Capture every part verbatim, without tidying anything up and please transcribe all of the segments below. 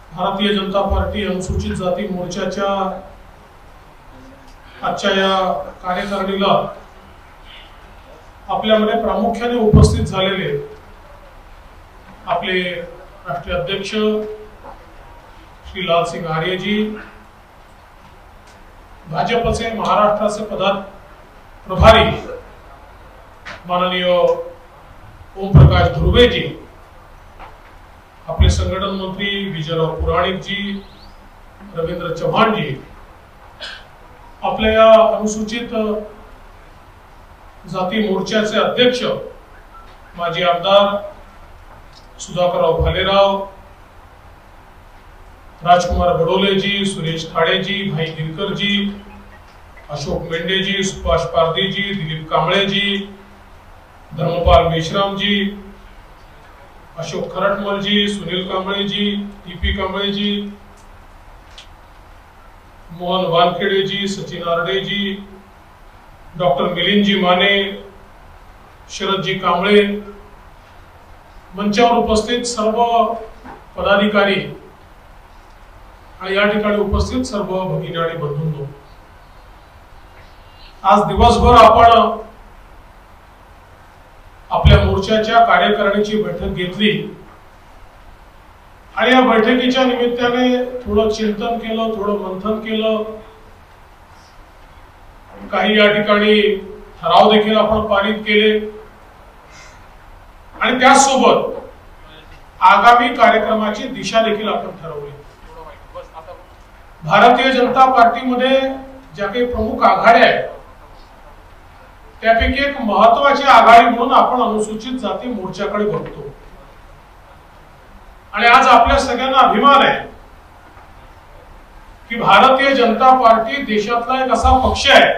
Bharatiya Janata party अनुसूचित जाती मोर्चाच्या आजच्या या कार्यकारिणीला आपल्यामध्ये प्रामुख्याने उपस्थित झालेले आपले राष्ट्रीय अध्यक्ष श्री लाल सिंह आर्य जी, भाजपचे महाराष्ट्राचे पदार्थ प्रभारी माननीय ओम प्रकाश धुर्वे जी, अपने संगठन मंत्री विजयराव पुराणिक जी, रवींद्र चव्हाण जी, आपल्या अनुसूचित जाती मोर्चाचे अध्यक्ष माजी आमदार सुधाकरराव भालेराव, राजकुमार बडोले जी, सुरेश खाड़े जी, भाई गिरकर जी, अशोक मेंढे जी, सुभाष पारधी जी, दिलीप कांबळे जी, धर्मपाल मेश्राम जी, अशोक खरटमल जी, सुनील कांबळे जी, टीपी कांबळे जी, मोहन वानखेड़े जी, सचिन आरडे जी, डॉक्टर मिलिंद जी माने, शरद जी कांबळे, मंचावर उपस्थित सर्व पदाधिकारी आणि या ठिकाणी उपस्थित सर्व भगिनी आणि बंधूंनो, आज दिवसभर आपण आपल्या मोर्चाच्या कार्यकारिणीची बैठक घेतली आणि या बैठकीच्या निमित्ताने थोडं चिंतन केलं, थोडं मंथन केलं, काही या ठिकाणी ठराव देखील आपण पारित केले आणि त्यासोबत आगामी कार्यक्रमाची दिशा देखील आपण ठरवली। भारतीय जनता पार्टीमध्ये ज्या काही प्रमुख आघाड्या आहेत त्यापैकी एक महत्त्वाची आघाडी म्हणून आपण अनुसूचित जाती मोर्चाकडे बघतो आणि आज आपल्या सगळ्यांना अभिमान आहे की भारतीय जनता पार्टी देशातला एक असा पक्ष आहे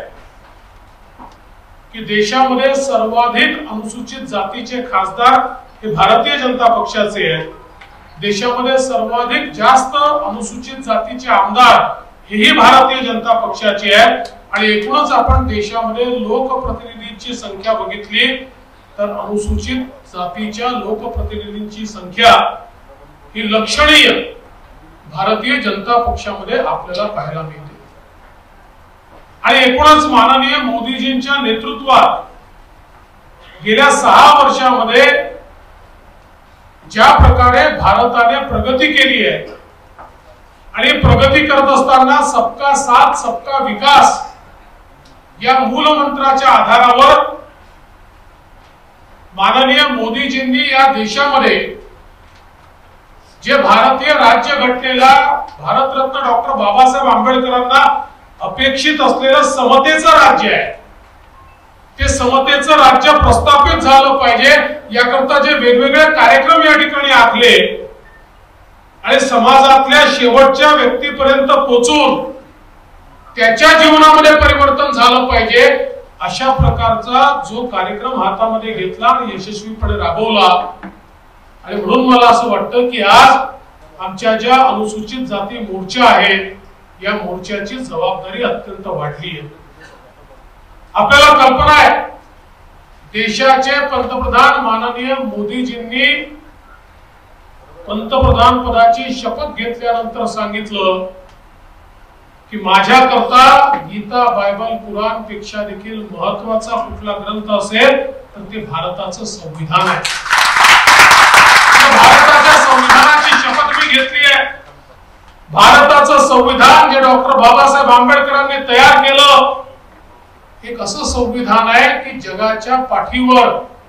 की देशामध्ये सर्वाधिक अनुसूचित जातीचे खासदार हे भारतीय जनता पक्षाचे आहेत। देशामध्ये सर्वाधिक जास्त अनुसूचित जातीचे आमदार हेही भारतीय जनता पक्षाचे आहेत आणि एकूणच आपण देशामध्ये लोकप्रतिनिधींची संख्या बघितली तर अनुसूचित जातीच्या लोकप्रतिनिधींची संख्या ही लक्षणीय भारतीय जनता पक्षामध्ये आपल्याला पाहायला मिळते आणि एकूणच माननीय मोदीजींच्या नेतृत्वात गेल्या सहा वर्षांमध्ये ज्या प्रकारे भारताने प्रगती केली आहे आणि प्रगती करत असताना सबका साथ सबका विकास या मूल मंत्राच्या आधारावर माननीय मोदीजींनी या देशामध्ये जे भारतीय राज्यघटनेला भारतरत्न डॉक्टर बाबासाहेब आंबेडकरांना अपेक्षित असलेलं समतेचं राज्य आहे ते समतेचं राज्य प्रस्थापित झालं पाहिजे याकरता जे वेगवेगळे कार्यक्रम या ठिकाणी आखले आणि समाजातल्या शेवटच्या व्यक्तीपर्यंत पोहोचून त्याच्या जीवनामध्ये परिवर्तन झालं पाहिजे अशा प्रकारचा जो कार्यक्रम हातामध्ये घेतला आणि यशस्वीपणे राबवला आणि म्हणून मला असं वाटतं की आज आमच्या ज्या अनुसूचित जाती मोर्चा आहे या मोर्चाची जबाबदारी अत्यंत वाढली आहे। आपल्याला कल्पना आहे देशाचे पंतप्रधान माननीय मोदीजींनी पंतप्रधान पदाची शपथ घेतल्यानंतर सांगितलं की माझ्याकरता गीता बायबल कुराण पेक्षा देखील महत्त्वाचा कुठला ग्रंथ असेल तर ते भारताचं संविधान आहे। भारताच्या संविधानाची शपथ मी घेतली आहे। भारताचं संविधान जे डॉक्टर बाबासाहेब आंबेडकरांनी तयार केलं एक असं संविधान आहे की जगाच्या पाठीवर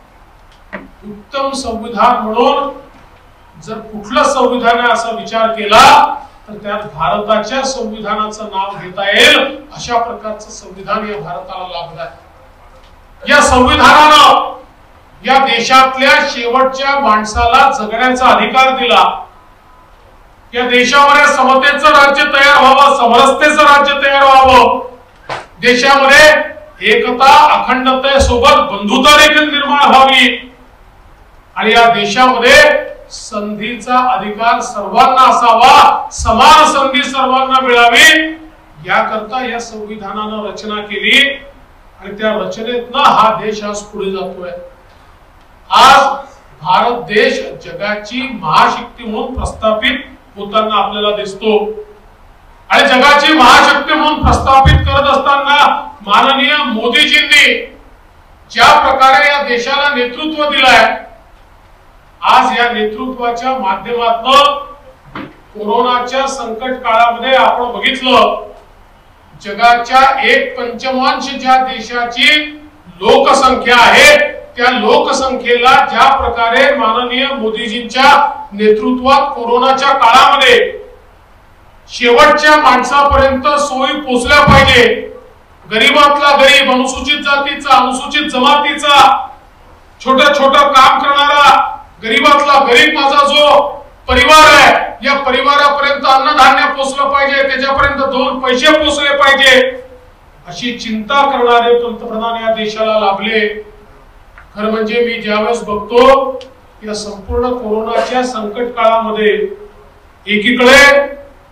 उत्तम संविधान म्हणून जर कुठलं संविधान आहे असा विचार केला तर त्यात भारताच्या संविधानाचं नाव घेता येईल अशा प्रकारचं संविधान या भारताला लाभलं आहे। या संविधानानं या देशातल्या शेवटच्या माणसाला जगण्याचा अधिकार दिला। या देशामध्ये समतेचं राज्य तयार व्हावं, समरसतेचं राज्य तयार व्हावं, देशामध्ये एकता अखंडतेसोबत बंधुता देखील निर्माण व्हावी आणि या देशामध्ये संधीचा अधिकार सर्वांना असावा, समान संधी सर्वांना मिळावी याकरता या संविधानानं रचना केली आणि त्या रचनेतनं हा देश आज पुढे जातोय। आज भारत देश जगाची महाशक्ती म्हणून प्रस्थापित होताना आपल्याला दिसतो। आणि जगाची महाशक्ती म्हणून प्रस्थापित करत असताना माननीय मोदीजींनी ज्या प्रकारे या देशाला नेतृत्व दिलंय, आज या नेतृत्वाच्या माध्यमातून कोरोनाच्या संकट काळामध्ये आपण बघितलं, जगाच्या एक पंचमांश ज्या देशाची लोकसंख्या आहे त्या लोकसंख्येला ज्या प्रकारे माननीय मोदीजींच्या नेतृत्वात कोरोनाच्या काळामध्ये शेवटच्या माणसापर्यंत सोयी पोहोचल्या पाहिजे, गरीबातला गरीब, अनुसूचित जातीचा, अनुसूचित जमातीचा, छोटं छोटं काम करणारा गरीबातला गरीब माझा जो परिवार आहे, या परिवारापर्यंत अन्नधान्य पोहोचलं पाहिजे, त्याच्यापर्यंत दोन पैसे पोहोचले पाहिजे, अशी चिंता करणारे पंतप्रधान या देशाला लाभले। खरं म्हणजे मी ज्यावेळेस बघतो या संपूर्ण कोरोनाच्या संकट काळामध्ये एकीकडे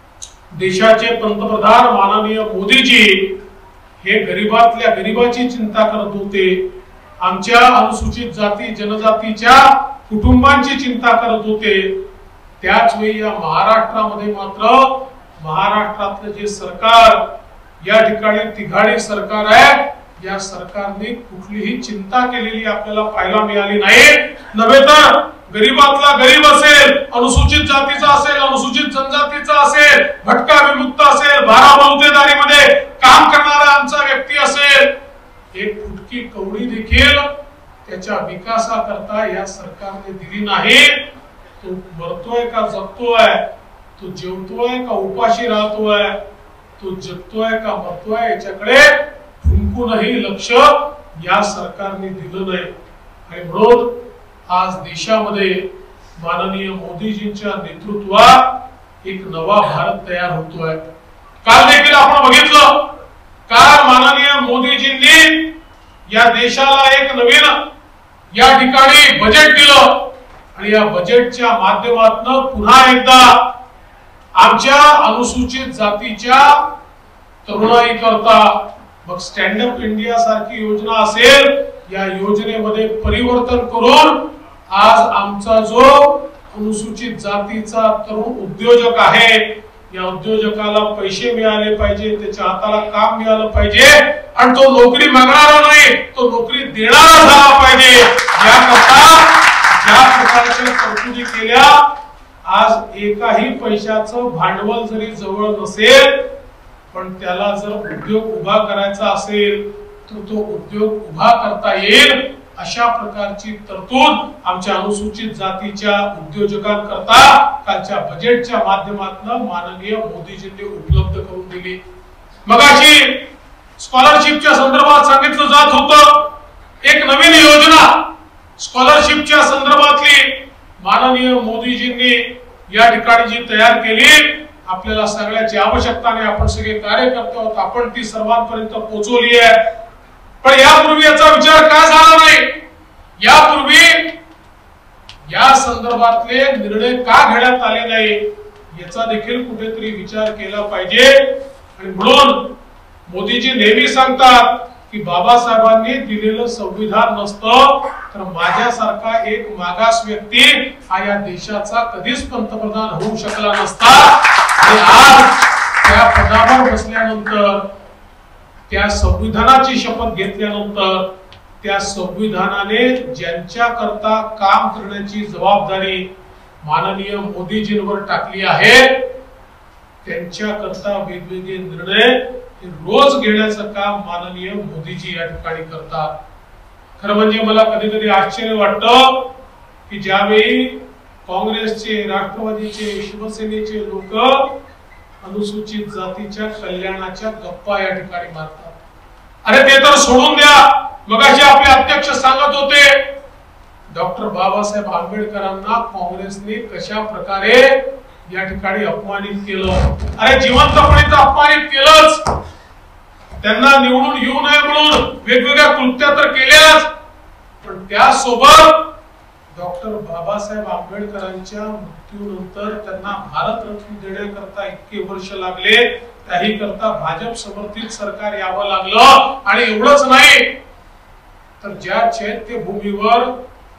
देशाचे पंतप्रधान माननीय मोदीजी हे गरीबातल्या गरीबाची चिंता करत होते, आमच्या अनुसूचित जाती जनजातीच्या कुटुंबांची चिंता करत होते, त्याच वेळी या महाराष्ट्रामध्ये मात्र महाराष्ट्रातलं जे सरकार या ठिकाणी तिघाडी सरकार आहे, या सरकारने कुठलीही चिंता केलेली आपल्याला पाहायला मिळाली नाही। नव्हे तर गरीबातला गरीब असेल, अनुसूचित जातीचा असेल, अनुसूचित जनजातीचा असेल, भटका विमुक्त असेल, बारा बलुतेदारीमध्ये काम करणारा आमचा व्यक्ती असेल, एक फुटकी कवडी देखील त्याच्या विकासाकरता या सरकारने दिली नाही। तो मरतोय का जगतोय, तो जेवतोय का उपाशी राहतोय, तो जगतोय का मरतोय याच्याकडे फुंकूनही लक्ष या सरकारने दिलं नाही। आणि म्हणून आज देशामध्ये माननीय मोदीजींच्या नेतृत्वात एक नवा भारत तयार होतोय। काल देखील आपण बघितलं, काल माननीय मोदीजींनी या देशाला एक नवीन या ठिकाणी बजेट दिलं आणि या बजेटच्या माध्यमातून पुन्हा एकदा आमच्या अनुसूचित जातीच्या तरुणाई करता मग स्टँड अप इंडिया सारखी योजना असेल, या योजनेमध्ये परिवर्तन करून आज आमचा जो अनुसूचित जातीचा तरुण उद्योजक आहे, या उद्योजकाला पैसे मिळाले पाहिजे, त्याच्या हाताला काम मिळालं पाहिजे आणि तो नोकरी मागणारा नाही, तो नोकरी देणारा झाला पाहिजे। याकरता ज्या प्रकारच्या तरतुदी केल्या, आज एकाही पैशाचं भांडवल जरी जवळ नसेल पण त्याला जर उद्योग उभा करायचा असेल तर तो उद्योग उभा करता येईल, अशा प्रकारची तरतूद आमच्या अनुसूचित जातीच्या उद्योजकांकरता कालच्या बजेटच्या माध्यमातून माननीय मोदीजींनी उपलब्ध करून दिली। मगाशी स्कॉलरशिपच्या संदर्भात सांगितलं जात होतं, एक नवीन योजना स्कॉलरशिपच्या संदर्भातली माननीय मोदीजींनी या ठिकाणी जी तयार केली, आपल्याला सगळ्याची आवश्यकता नाही, आपण सगळे कार्यकर्ते आहोत, आपण ती सर्वांपर्यंत पोहोचवली आहे। पण यापूर्वी याचा विचार का झाला नाही, यापूर्वी या संदर्भातले निर्णय का घेण्यात आले नाही याचा देखील कुठेतरी विचार केला पाहिजे। आणि म्हणून मोदीजी नेहमी सांगतात की बाबासाहेबांनी दिलेलं संविधान नसतं तर माझ्यासारखा एक मागास व्यक्ती हा या देशाचा कधीच पंतप्रधान होऊ शकला नसता। आणि आज त्या पदावर बसल्यानंतर, त्या संविधानाची शपथ घेतल्यानंतर, त्या संविधानाने ज्यांच्या करता काम करण्याची जबाबदारी माननीय मोदीजींवर टाकली आहे, त्यांच्या करता वेगवेगळे निर्णय रोज घेण्याचं काम माननीय मोदीजी या ठिकाणी करतात। खरं म्हणजे मला कधी कधी आश्चर्य वाटतं की ज्यावेळी काँग्रेसचे, राष्ट्रवादीचे, शिवसेनेचे लोक अनुसूचित जातीच्या कल्याणाच्या गप्पा या ठिकाणी मारतात, अरे ते तर सोडून द्या। मगाशी आपले अध्यक्ष सांगत होते डॉक्टर बाबासाहेब आंबेडकरांना काँग्रेसने कशा प्रकारे या ठिकाणी अपमानित केलं। अरे जिवंतपणे तर अपमानित केलंच, त्यांना निवडून येऊ नये म्हणून वेगवेगळ्या कृत्या तर केल्याच, पण त्यासोबत डॉक्टर बाबासाहेब आंबेडकरांच्या मृत्यूनंतर त्यांना भारतरत्न देण्याकरता इतके वर्ष लागले, त्याही करता भाजप समर्थित सरकार यावं लागलं। आणि एवढंच नाही तर ज्या चैत्यभूमीवर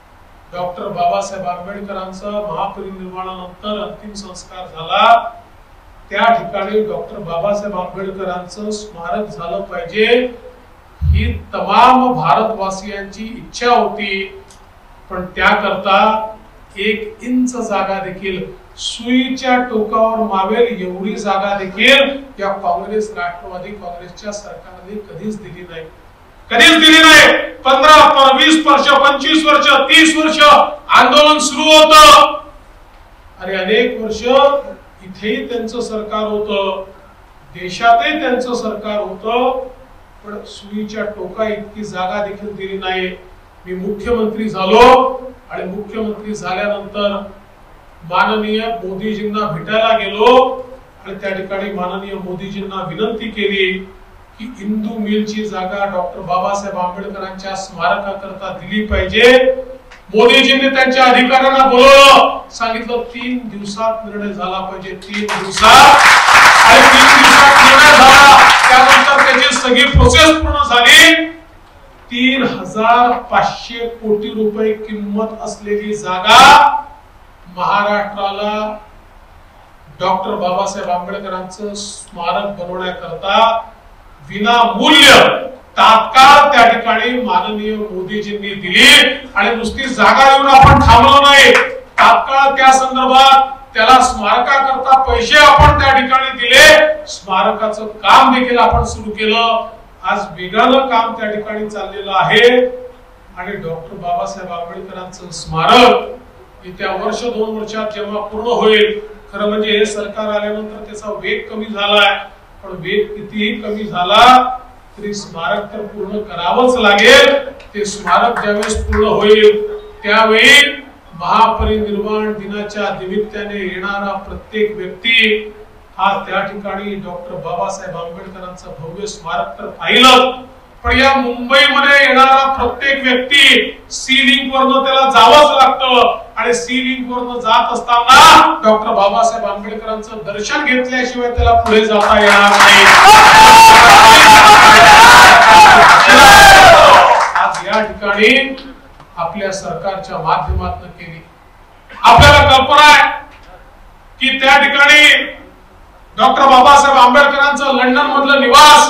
डॉक्टर बाबासाहेब आंबेडकरांचा महापरिनिर्वाणानंतर अंतिम संस्कार झाला, त्या ठिकाणी डॉक्टर बाबासाहेब आंबेडकरांचं स्मारक झालं पाहिजे ही तमाम भारतवासियांची इच्छा होती. पण त्याकरता एक इंच जागा देखील, सुईच्या टोकावर मावेल एवढी जागा देखील या काँग्रेस राष्ट्रवादी काँग्रेसच्या सरकारने कधीच दिली नाही, कधीच दिली नाही. पंधरा वीस वर्ष, पंचवीस वर्ष, तीस वर्ष आंदोलन सुरू होतं आणि अनेक वर्ष इथेही त्यांचं सरकार होतं, देशातही त्यांचं सरकार होतं, पण सुईच्या टोका इतकी जागा देखील दिली नाही. मी मुख्यमंत्री झालो आणि मुख्यमंत्री झाल्यानंतर माननीय मोदीजींना भेटायला गेलो आणि त्या ठिकाणी माननीय मोदीजींना विनंती केली की इंदू मिलची जागा डॉक्टर बाबासाहेब आंबेडकरांच्या स्मारकाकरता दिली पाहिजे. मोदीजींनी त्यांच्या अधिकाऱ्यांना बोलवलं, सांगितलं तीन दिवसात निर्णय झाला पाहिजे, तीन दिवसात. आणि तीन दिवसात निर्णय झाला, त्यानंतर त्याची सगळी प्रोसेस पूर्ण झाली. तीन हजार पाचशे कोटी रुपये किंमत असलेली जागा महाराष्ट्राला डॉक्टर बाबासाहेब आंबेडकरांचं स्मारक बनवण्याकरता विनामूल्य तात्काळ त्या ठिकाणी माननीय मोदीजींनी दिली. आणि नुसती जागा देऊन आपण थांबलो नाही, तात्काळ त्या संदर्भात त्याला स्मारकाकरता पैसे आपण त्या ठिकाणी दिले, स्मारकाचं काम देखील आपण सुरू केलं. आज वेगानं काम त्या ठिकाणी चाललेलं आहे आणि डॉक्टर बाबासाहेब आंबेडकरांचं स्मारक येत्या वर्ष दोन वर्षात जेव्हा पूर्ण होईल, खरं म्हणजे हे सरकार आल्यानंतर त्याचा वेग कमी झालाय, पण वेग कितीही कमी झाला तरी स्मारक तर पूर्ण करावंच लागेल. ते स्मारक ज्यावेळेस पूर्ण होईल त्यावेळी महापरिनिर्वाण दिनाच्या निमित्ताने येणारा प्रत्येक व्यक्ती हा त्या ठिकाणी डॉक्टर बाबासाहेब आंबेडकरांचं भव्य स्मारक तर पाहिलं, पण या मुंबईमध्ये येणारा प्रत्येक व्यक्ती सी लिंक वरनं त्याला जावंच लागतं आणि सी लिंक वरनं जात असताना डॉक्टर बाबासाहेब आंबेडकरांचं दर्शन घेतल्याशिवाय त्याला पुढे जाता येणार नाही. आज या ठिकाणी आपल्या सरकारच्या माध्यमातून केली. आपल्याला कल्पना आहे की त्या ठिकाणी डॉक्टर बाबासाहेब आंबेडकरांचं लंडन मधलं निवास,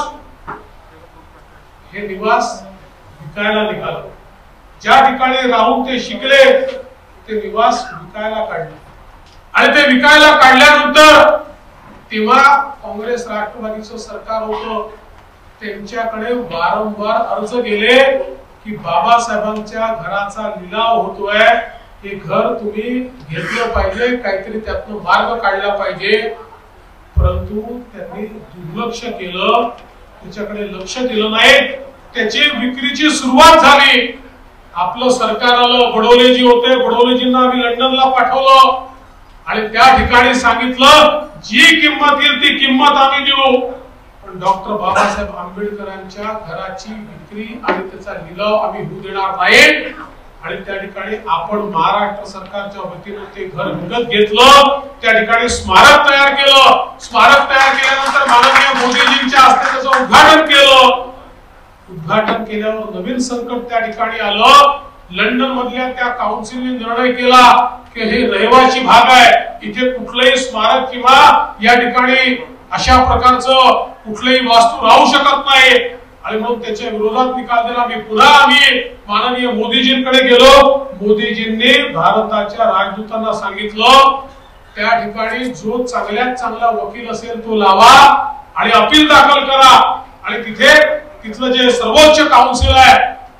हे निवास विकायला निघालं. ज्या ठिकाणी राहून ते शिकले ते निवास विकायला काढले आणि ते विकायला काढल्यानंतर तेव्हा काँग्रेस राष्ट्रवादीचं सरकार होतं, त्यांच्याकडे वारंवार अर्ज गेले की बाबासाहेबांच्या घराचा लिलाव होतोय, हे घर तुम्ही घेतलं पाहिजे, काहीतरी त्यातनं मार्ग काढला पाहिजे. परंतु त्यांनी दुर्लक्ष केलं, त्याच्याकडे लक्ष दिलं नाही. त्याची विक्रीची सुरुवात झाली. आपलं सरकार आलं, बडोलेजी होते, बडोलेजींना आम्ही लंडनला पाठवलं आणि त्या ठिकाणी सांगितलं जी किंमत येईल ती किंमत आम्ही देऊ, पण डॉक्टर बाबासाहेब आंबेडकरांच्या घराची विक्री आणि त्याचा लिलाव आम्ही होऊ देणार नाही. आणि त्या ठिकाणी आपण महाराष्ट्र सरकारच्या वतीने ते घर विकत घेतलं, त्या ठिकाणी स्मारक तयार केलं. स्मारक तयार केल्यानंतर माननीय मोदीजींच्या हस्ते त्याचं उद्घाटन केलं. उद्घाटन केल्यावर नवीन संकट त्या ठिकाणी आलं. लंडन मधल्या त्या काउन्सिलने निर्णय केला की हे रहिवासी भाग आहे, इथे कुठलंही स्मारक किंवा या ठिकाणी अशा प्रकारचं कुठलंही वास्तू राहू शकत नाही. आणि म्हणून त्याच्या विरोधात निकाल दिला. मी पुन्हा आम्ही माननीय मोदीजींकडे गेलो. मोदीजींनी भारताच्या राजदूतांना सांगितलं त्या ठिकाणी जो चांगल्यात चांगला वकील असेल तो लावा आणि अपील दाखल करा आणि तिथे तिथलं जे सर्वोच्च काउन्सिल आहे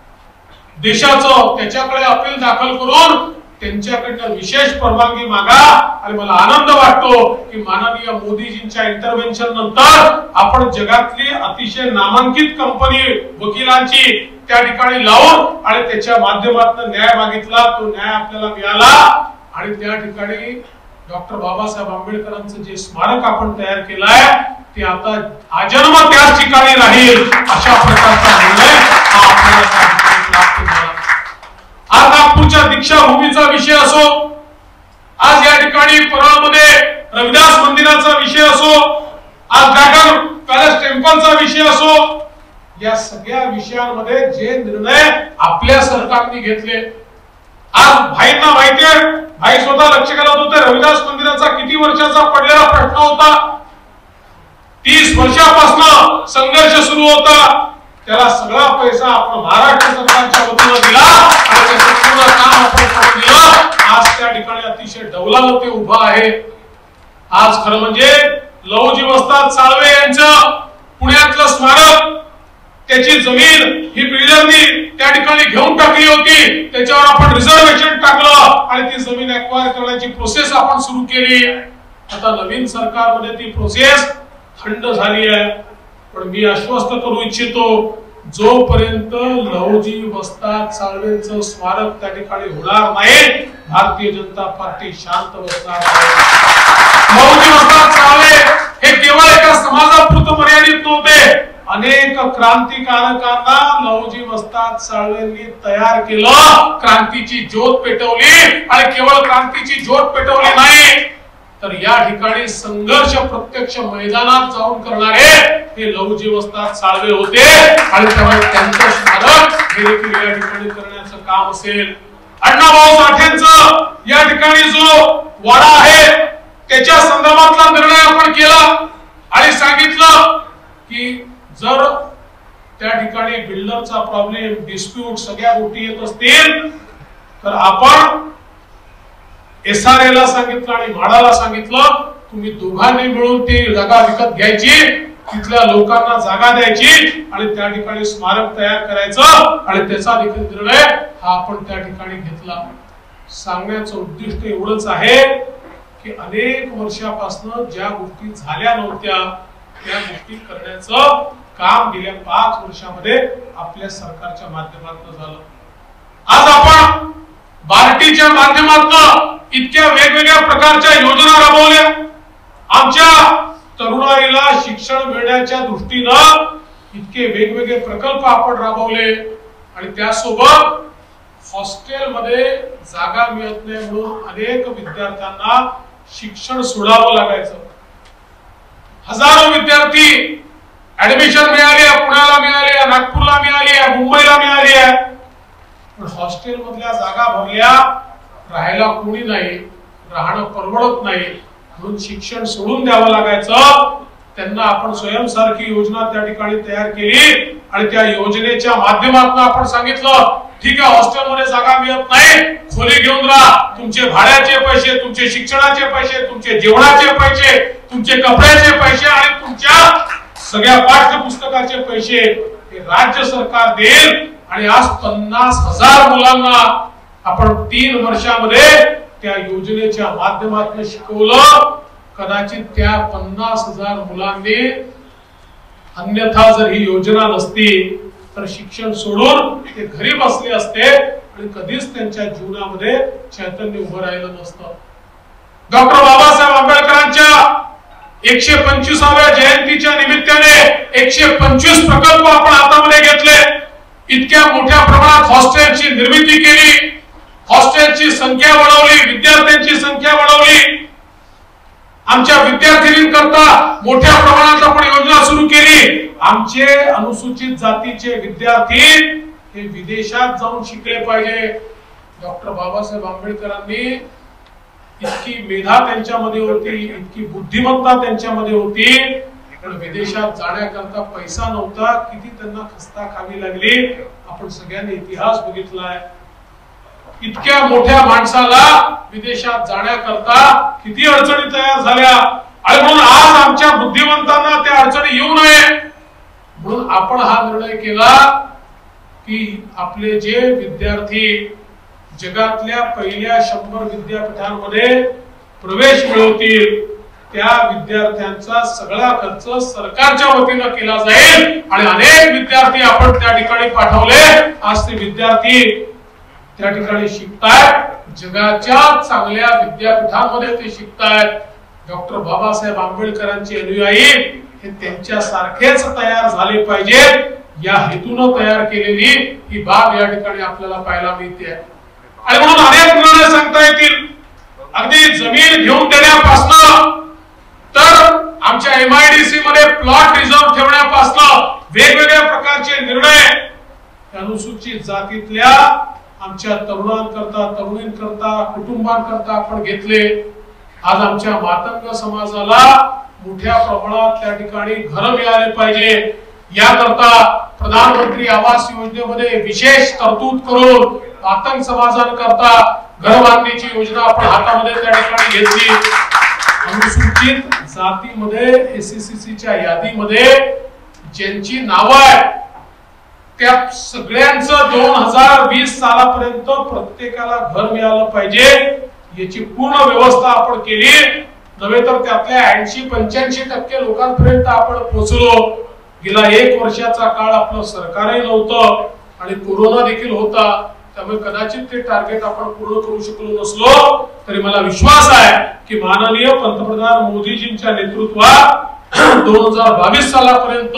देशाचं त्याच्याकडे अपील दाखल करून त्यांच्याकडनं विशेष परवानगी मागा. आणि मला आनंद वाटतो की माननीय मोदीजींच्या इंटरव्हेन्शन नंतर आपण जगातली अतिशय नामांकित कंपनी वकिलांची त्या ठिकाणी लावून आणि त्याच्या माध्यमातून न्याय मागितला. तो न्याय आपल्याला मिळाला आणि त्या ठिकाणी डॉक्टर बाबासाहेब आंबेडकरांचं जे स्मारक आपण तयार केलंय ते आता आजन्म त्याच ठिकाणी राहील अशा प्रकारचा निर्णय हा आपल्याला त्या ठिकाणी प्राप्त झाला. आज नागपूरच्या दीक्षाभूमीचा विषय असो, आज या ठिकाणी परळमध्ये रविदास मंदिराचा विषय असो, आज ड्रॅगन पॅलेस टेम्पलचा विषय असो, या सगळ्या विषयांमध्ये जे निर्णय आपल्या सरकारने घेतले आज भाईंना माहितीये, भाई स्वतः लक्ष घालत होते, रविदास मंदिराचा किती वर्षाचा पडलेला प्रश्न होता, तीस वर्षापासून संघर्ष सुरू होता, त्याला सगळा पैसा आपण महाराष्ट्र सरकारच्या वतीने दिला आणि ते संपूर्ण काम आपण करून दिलं. आज त्या ठिकाणी अतिशय डौलानं ते उभा आहे. आज खरं म्हणजे लहुजी वस्ताद साळवे यांचं पुण्यातलं स्मारक, त्याची जमीन ही बिल्डरनी त्या ठिकाणी घेऊन टाकली होती, त्याच्यावर आपण रिझर्वेशन टाकलं आणि ती जमीन ऍक्वायर करण्याची प्रोसेस आपण सुरू केली. आता नवीन सरकारमध्ये ती प्रोसेस थंड झाली आहे. पण मी आश्वस्त करू इच्छितो, जोपर्यंत लहुजी वस्ताद साळवेंचं स्मारक त्या ठिकाणी होणार नाही, भारतीय जनता पार्टी शांत बसणार नाही. लहुजी वस्ताद साळवे हे केवळ एका समाजापुरतं मर्यादित नव्हते. अनेक क्रांतिकारकांना लहुजी वस्ताद साळवेंनी तयार केलं, क्रांतीची ज्योत पेटवली आणि केवळ क्रांतीची ज्योत पेटवली नाही तर या ठिकाणी संघर्ष प्रत्यक्ष मैदानात जाऊन करणारे हे लहुजी वस्ताद साळवे होते आणि त्यामुळे त्यांचं स्मारक हे देखील या ठिकाणी करण्याचं काम असेल. अण्णाभाऊ साठेंचं या ठिकाणी जो वाडा आहे त्याच्या संदर्भातला निर्णय आपण केला आणि सांगितलं की जर त्या ठिकाणी बिल्डरचा प्रॉब्लेम, डिस्प्यूट, सगळ्या गोष्टी येत असतील तर आपण एसआरए ला सांगितलं आणि म्हाडाला सांगितलं, तुम्ही दोघांनी मिळून ती जागा विकत घ्यायची, तिथल्या लोकांना जागा द्यायची आणि त्या ठिकाणी स्मारक तयार करायचं आणि त्याचा देखील निर्णय हा आपण त्या ठिकाणी घेतला. सांगण्याचं उद्दिष्ट एवढंच आहे की अनेक वर्षापासून ज्या गोष्टी झाल्या नव्हत्या त्या गोष्टी करण्याचं काम गेल्या पाच वर्षामध्ये आपल्या सरकारच्या माध्यमातून झालं. आज आपण बार्टीच्या माध्यमातून इतक्या वेगवेगळ्या प्रकारच्या योजना राबवल्या. आमच्या तरुणाईला शिक्षण मिळण्याच्या दृष्टीनं इतके वेगवेगळे प्रकल्प आपण राबवले आणि त्यासोबत हॉस्टेलमध्ये जागा मिळत नाही म्हणून अनेक विद्यार्थ्यांना शिक्षण सोडावं लागायचं. हजारो विद्यार्थी ऍडमिशन मिळाली आहे, पुण्याला मिळाली आहे, नागपूरला मिळाली आहे, मुंबईला मिळाली आहे, पण हॉस्टेल मधल्या जागा भरल्या, राहायला कोणी नाही, राहणं परवडत नाही म्हणून शिक्षण सोडून द्यावं लागायचं. त्यांना आपण स्वयंसारखी योजना त्या ठिकाणी तयार केली आणि त्या योजनेच्या माध्यमातून आपण सांगितलं, ठीक आहे हॉस्टेलमध्ये जागा मिळत नाही, खोली घेऊन राहा, तुमचे भाड्याचे पैसे, तुमचे शिक्षणाचे पैसे, तुमचे जेवणाचे पैसे, तुमचे कपड्याचे पैसे आणि तुमच्या सगळ्या पाठ्यपुस्तकाचे पैसे हे राज्य सरकार देईल. आणि आज पन्नास हजार मुलांना आपण तीन वर्षामध्ये त्या योजनेच्या माध्यमातून शिकवलं. कदाचित त्या पन्नास हजार मुलांनी अन्यथा जर ही योजना नसती तर शिक्षण सोडून ते घरी बसले असते आणि कधीच त्यांच्या जीवनामध्ये चैतन्य उभं राहिलं नसतं. डॉक्टर बाबासाहेब आंबेडकरांच्या एकशे पंचवीसाव्या जयंतीच्या निमित्ताने एकशे पंचवीस प्रकल्प आपण हातामध्ये घेतले. इतक्या मोठ्या प्रमाणात हॉस्टेलची निर्मिती केली, हॉस्टेलची संख्या वाढवली, विद्यार्थ्यांची संख्या वाढवली. आमच्या विद्यार्थिनींकरता मोठ्या प्रमाणात आपण योजना सुरू केली. आमचे अनुसूचित जातीचे विद्यार्थी हे विदेशात जाऊन शिकले पाहिजे. डॉक्टर बाबासाहेब आंबेडकरांनी इतकी मेधा त्यांच्यामध्ये होती, इतकी बुद्धिमत्ता त्यांच्यामध्ये होती, पण विदेशात जाण्याकरता पैसा नव्हता. किती त्यांना खस्ता खावी लागली आपण सगळ्यांनी इतिहास बघितलाय. इतक्या मोठ्या माणसाला विदेशात जाण्याकरता किती अडचणी तयार झाल्या आणि म्हणून आज आमच्या बुद्धिमंतांना त्या अडचणी येऊ नये म्हणून आपण हा निर्णय केला की आपले जे विद्यार्थी जगातल्या पहिल्या शंभर विद्यापीठांमध्ये प्रवेश मिळवतील त्या विद्यार्थ्यांचा सगळा खर्च सरकारच्या वतीने केला जाईल. आणि अनेक विद्यार्थी आपण त्या ठिकाणी पाठवले. आज ते विद्यार्थी त्या ठिकाणी शिकतायत, जगाच्या चांगल्या विद्यापीठांमध्ये ते शिकतायत. डॉक्टर बाबासाहेब आंबेडकरांचे अनुयायी हे त्यांच्या सारखेच तयार झाले पाहिजेत या हेतून तयार केलेली ही बाब या ठिकाणी आपल्याला पाहायला मिळते. आणि म्हणून अनेक निर्णय सांगता येतील, अगदी जमीन घेऊन देण्यापासून तर आमच्या एमआयडीसी मध्ये प्लॉट रिझर्व ठेवण्यापासून वेगवेगळ्या प्रकारचे निर्णय अनुसूचित जातीतल्या आमच्या तरुणांकरता, तरुणींकरता, कुटुंबांकरता आपण घेतले। आज आमच्या मातंग समाजाला मोठ्या प्रमाणात त्या ठिकाणी घर मिळाले पाहिजे याकरता प्रधानमंत्री आवास योजनेमध्ये विशेष तरतूद करून मातंग समाजांकरता घर बांधण्याची योजना आपण हातामध्ये त्या ठिकाणी घेतली। अनुसूचित जातीमध्ये एससीसीच्या यादीमध्ये ज्यांची नाव आहे त्या सगळ्यांचं दोन हजार वीस सालापर्यंत प्रत्येकाला घर मिळालं पाहिजे याची पूर्ण व्यवस्था आपण केली। नव्हे तर त्यातल्या ऐंशी पंच्याऐंशी टक्के लोकांपर्यंत आपण पोहोचलो। गेला एक वर्षाचा काळ आपलं सरकारही नव्हतं आणि कोरोना देखील होता, त्यामुळे कदाचित ते टार्गेट आपण पूर्ण करू शकलो नसलो तरी मला विश्वास आहे की माननीय पंतप्रधान मोदीजींच्या नेतृत्वात दोन हजार बावीस सालापर्यंत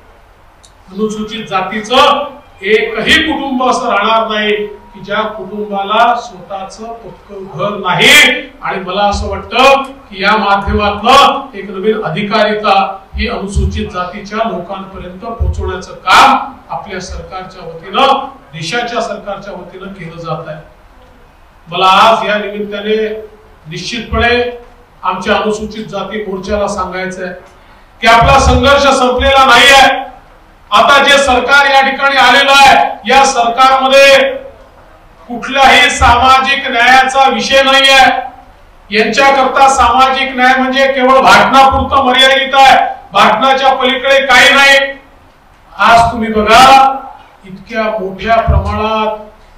अनुसूचित जातीचं एकही कुटुंब असं राहणार नाही की ज्या कुटुंबाला स्वतःचं पक्क घर नाही। आणि मला असं वाटतं की या माध्यमातून एक नवीन अधिकारिता ही अनुसूचित जातीच्या लोकांपर्यंत पोहोचवण्याचं काम आपल्या सरकारच्या वतीनं, देशाच्या सरकारच्या वतीनं केलं जात आहे। मला आज या निमित्ताने निश्चितपणे आमच्या अनुसूचित जाती मोर्चाला सांगायचं आहे की आपला संघर्ष संपलेला नाही आहे। आता जे सरकार या ठिकाणी आलेलं आहे या सरकारमध्ये कुठल्याही सामाजिक न्यायाचा विषय नाही आहे। यांच्याकरता सामाजिक न्याय म्हणजे केवळ भाटणापुरतं मर्यादित आहे, भाटणाच्या पलीकडे काही नाही। आज तुम्ही बघा इतक्या मोठ्या प्रमाणात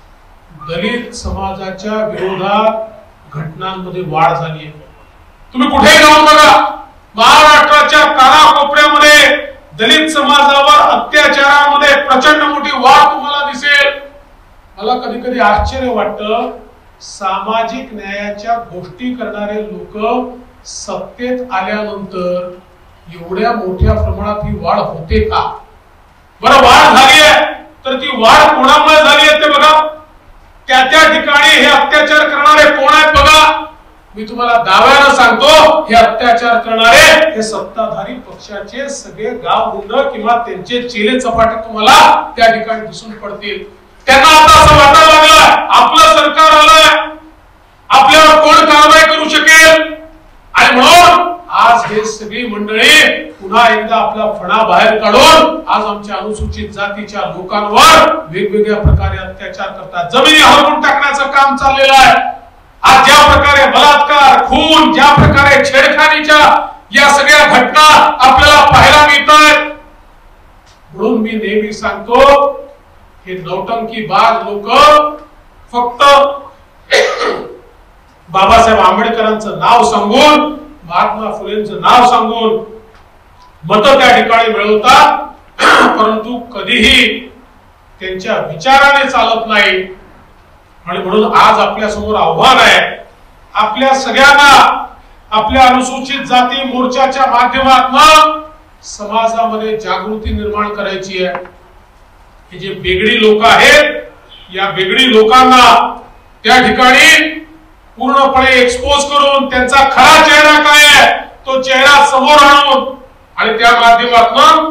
दलित समाजाच्या विरोधात घटनांमध्ये वाढ झाली आहे। तुम्ही कुठे जाऊन बघा महाराष्ट्राच्या कानाकोपऱ्यामध्ये दलित समाजावर अत्याचारामध्ये प्रचंड मोठी वाढ तुम्हाला दिसेल। मला कधी कधी आश्चर्य वाटतं सामाजिक न्यायाच्या गोष्टी करणारे लोक सत्तेत आल्यानंतर एवढ्या मोठ्या प्रमाणात ही वाढ होते का? बरं वाढ झाली आहे तर ती वाढ कोणामुळे झाली आहे ते बघा। त्या त्या ठिकाणी हे अत्याचार करणारे कोण आहेत बघा। मी तुम्हाला दाव्यानं सांगतो हे अत्याचार करणारे हे सत्ताधारी पक्षाचे सगळे गाव गुंड किंवा त्यांचे चेले चपाटे तुम्हाला त्या ठिकाणी दिसून पडतील। त्यांना आता असं वाटायला लागलं आपलं सरकार आलंय, आपल्यावर कोण कारवाई करू शकेल आणि म्हणून आज हे सगळी मंडळी पुन्हा एकदा आपला फणा बाहेर काढून आज आमच्या अनुसूचित जातीच्या लोकांवर वेगवेगळ्या प्रकारे अत्याचार करतात, जमिनी हलवून टाकण्याचं काम चाललेलं आहे। आज ज्या प्रकारे बलात्कार, खून, ज्या प्रकारे छेडखानीच्या या सगळ्या घटना आपल्याला पाहायला मिळतात। म्हणून मी नेहमी सांगतो हे नौटंकीबाज लोक फक्त बाबासाहेब आंबेडकरांचं नाव सांगून, महात्मा फुलेंचं नाव सांगून मत त्या ठिकाणी मिळवतात, परंतु कधीही त्यांच्या विचाराने चालत नाही। आणि म्हणून आज आपल्या समोर आव्हान आहे आपल्या सगळ्यांना आपल्या अनुसूचित जाती मोर्चाच्या माध्यमातून समाजामध्ये जागृती निर्माण करायची आहे। हे जे बेगडी लोक आहेत या बेगडी लोकांना त्या ठिकाणी पूर्णपणे एक्सपोज करून त्यांचा खरा चेहरा काय आहे तो चेहरा समोर आणून आणि त्या माध्यमातून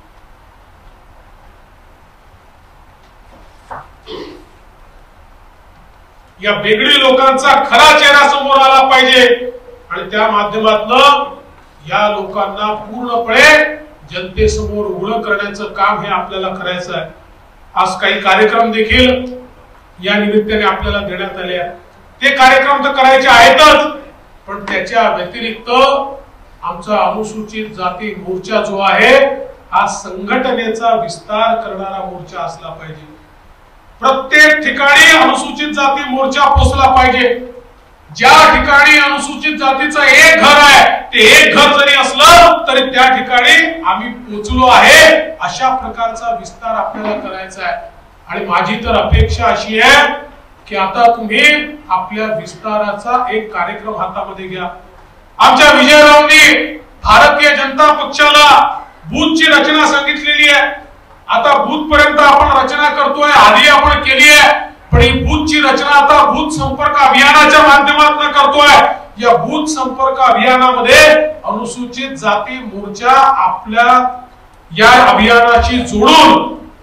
या बेगडी लोकांचा खरा चेहरा समोर आला पाहिजे आणि त्या माध्यमातून या लोकांना पूर्णपणे जनतेसमोर उघड करण्याचं काम हे आपल्याला करायचं आहे। आज काही कार्यक्रम देखील या निमित्ताने आपल्याला देण्यात आले आहेत। ते कार्यक्रम तर करायचे आहेतच, पण त्याच्या व्यतिरिक्त आमचा अनुसूचित जाती मोर्चा जो आहे हा संघटनेचा विस्तार करणारा मोर्चा असला पाहिजे। प्रत्येक ठिकाणी अनुसूचित जाती मोर्चा पोहोचला पाहिजे। ज्या ठिकाणी अनुसूचित जातीचं एक घर आहे ते एक घर जरी असलं तरी त्या ठिकाणी आम्ही पोहोचलो आहे अशा प्रकारचा विस्तार आपल्याला करायचा आहे। आणि माझी तर अपेक्षा अशी आहे की आता तुम्ही आपल्या विस्ताराचा एक कार्यक्रम हातामध्ये घ्या। आमच्या विजयरावांनी भारतीय जनता पक्षाला बूथची रचना सांगितलेली आहे। आता बूथ पर्यंत आपण रचना करतोय, आधी आपण केली आहे, पण ही बूथची रचना आता बूथ संपर्क अभियानाच्या माध्यमातून करतोय। या बूथ संपर्क अभियानामध्ये अनुसूचित जाती मोर्चा आपल्या या अभियानाशी जोडून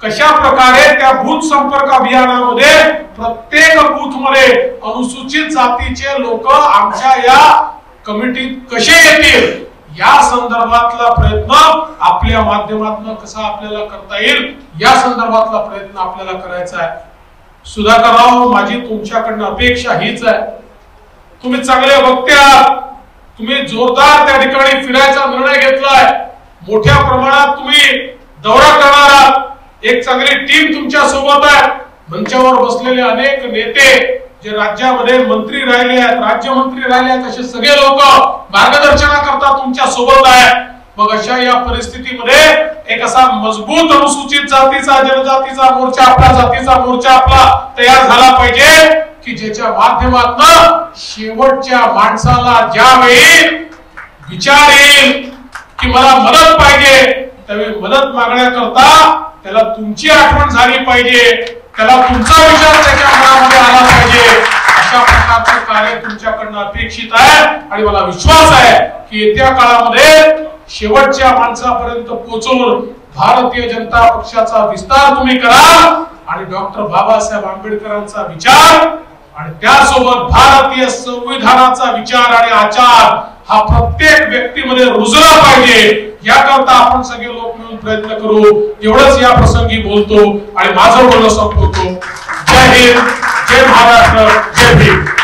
कशा प्रकारे त्या बूथ संपर्क अभियानामध्ये प्रत्येक बूथ मध्ये अनुसूचित जातीचे लोक आमच्या या कमिटीत कसे येतील या संदर्भातला प्रयत्न आपल्या माध्यमातून कसा आपल्याला करता येईल या संदर्भातला प्रयत्न आपल्याला करायचा आहे. सुधाकरराव, माझी तुमच्याकडनं अपेक्षा हीच आहे, तुम्ही चांगले वक्ते आहात, तुम्ही जोरदार त्या ठिकाणी फिरायचा निर्णय घेतलाय, मोठ्या प्रमाणात तुम्ही दौरा करणार आहात, एक चांगली टीम तुमच्या सोबत आहे, मंचावर बसलेले अनेक नेते जे राज्यामध्ये मंत्री राहिले आहेत, राज्यमंत्री राहिले आहेत, असे सगळे लोक मार्गदर्शनाकरता तुमच्या सोबत आहेत. मग अशा या परिस्थितीमध्ये एक असा मजबूत अनुसूचित जातीचा जनजातीचा मोर्चा, आपला जातीचा मोर्चा आपला तयार झाला पाहिजे की ज्याच्या माध्यमातून शेवटच्या माणसाला ज्यावेळी विचार येईल की मला मदत पाहिजे त्यावेळी मदत मागण्याकरता त्याला तुमची आठवण झाली पाहिजे, त्याला तुमचा विचार त्याच्या मनामध्ये आला पाहिजे. अशा प्रकारचे कार्य तुमच्याकडनं अपेक्षित आहे आणि मला विश्वास आहे की येत्या काळामध्ये शेवटच्या माणसापर्यंत पोहोचून भारतीय जनता पक्षाचा विस्तार तुम्ही करा आणि डॉक्टर बाबासाहेब आंबेडकरांचा विचार आणि त्यासोबत भारतीय संविधानाचा विचार आणि आचार हा प्रत्येक व्यक्तीमध्ये रुजला पाहिजे. याकरता आपण सगळे लोक मिळून प्रयत्न करू. एवढंच या प्रसंगी बोलतो आणि माझं बोलणं संपवतो. जय हिंद, जय महाराष्ट्र, जय भीम.